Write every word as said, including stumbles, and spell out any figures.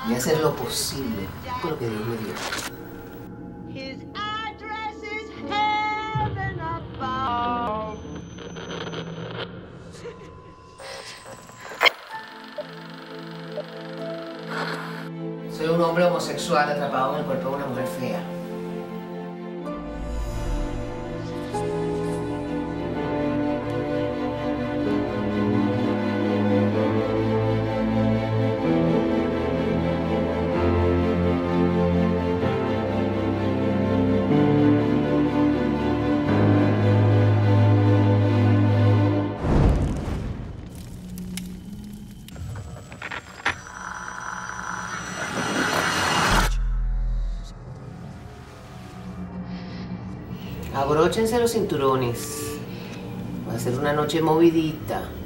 y hacer lo posible con lo que Dios me dio. His address is heaven above. Soy un hombre homosexual atrapado en el cuerpo de una mujer fea. Abróchense los cinturones. Va a ser una noche movidita.